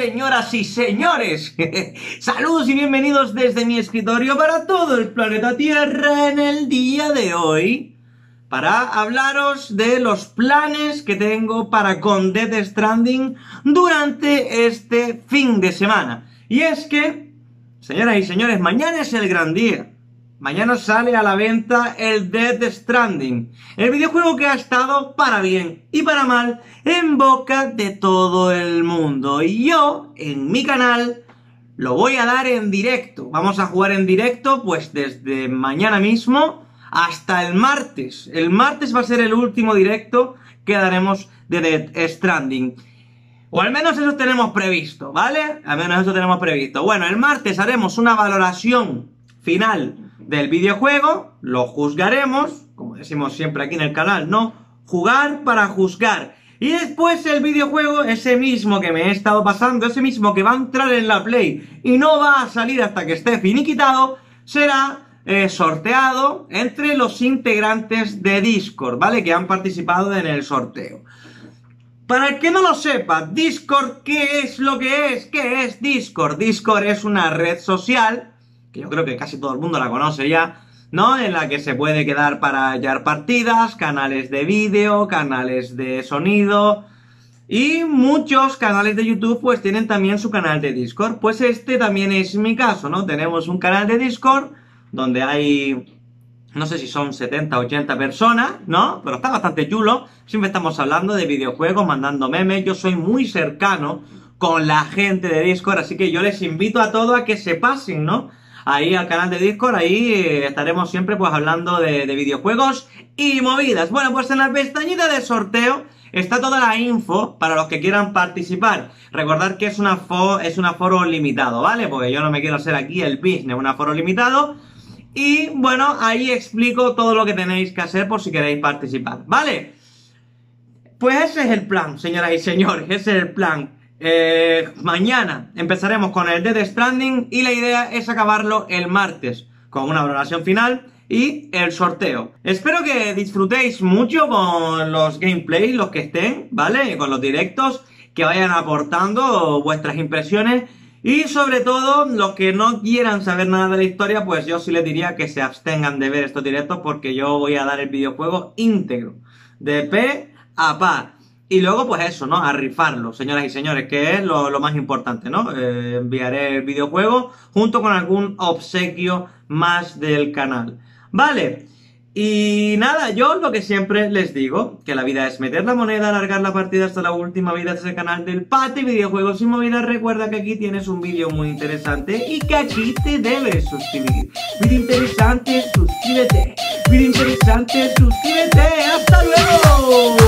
señoras y señores. Saludos y bienvenidos desde mi escritorio para todo el planeta Tierra en el día de hoy, para hablaros de los planes que tengo para con Death Stranding durante este fin de semana. Y es que, señoras y señores, mañana es el gran día. Mañana sale a la venta el Death Stranding, el videojuego que ha estado para bien y para mal en boca de todo el mundo. Y yo, en mi canal, lo voy a dar en directo. Vamos a jugar en directo pues desde mañana mismo hasta el martes. El martes va a ser el último directo que daremos de Death Stranding. O al menos eso tenemos previsto, ¿vale? Al menos eso tenemos previsto. Bueno, el martes haremos una valoración final del videojuego, lo juzgaremos, como decimos siempre aquí en el canal, ¿no? Jugar para juzgar. Y después el videojuego, ese mismo que me he estado pasando, ese mismo que va a entrar en la Play y no va a salir hasta que esté finiquitado, será sorteado entre los integrantes de Discord, ¿vale? Que han participado en el sorteo. Para el que no lo sepa, Discord, ¿qué es lo que es? ¿Qué es Discord? Discord es una red social, que yo creo que casi todo el mundo la conoce ya, ¿no? En la que se puede quedar para hallar partidas, canales de vídeo, canales de sonido, y muchos canales de YouTube pues tienen también su canal de Discord. Pues este también es mi caso, ¿no? Tenemos un canal de Discord donde hay, no sé si son 70, 80 personas, ¿no? Pero está bastante chulo. Siempre estamos hablando de videojuegos, mandando memes. Yo soy muy cercano con la gente de Discord, así que yo les invito a todos a que se pasen, ¿no? Ahí al canal de Discord, ahí estaremos siempre pues hablando de videojuegos y movidas. Bueno, pues en la pestañita de sorteo está toda la info para los que quieran participar. Recordad que es un aforo limitado, ¿vale? Porque yo no me quiero hacer aquí el business, un aforo limitado. Y bueno, ahí explico todo lo que tenéis que hacer por si queréis participar, ¿vale? Pues ese es el plan, señoras y señores, ese es el plan. Mañana empezaremos con el Death Stranding y la idea es acabarlo el martes con una valoración final y el sorteo. Espero que disfrutéis mucho con los gameplays, los que estén, ¿vale? Con los directos, que vayan aportando vuestras impresiones. Y sobre todo, los que no quieran saber nada de la historia, pues yo sí les diría que se abstengan de ver estos directos, porque yo voy a dar el videojuego íntegro, de pe a pa. Y luego, pues eso, ¿no? A rifarlo, señoras y señores, que es lo más importante, ¿no? Enviaré el videojuego junto con algún obsequio más del canal. Vale. Y nada, yo lo que siempre les digo, que la vida es meter la moneda, alargar la partida hasta la última vida de ese canal del Pate Videojuegos Sin Movida. Recuerda que aquí tienes un vídeo muy interesante y que aquí te debes suscribir. Vídeo interesante, suscríbete. Vídeo interesante, suscríbete. ¡Hasta luego!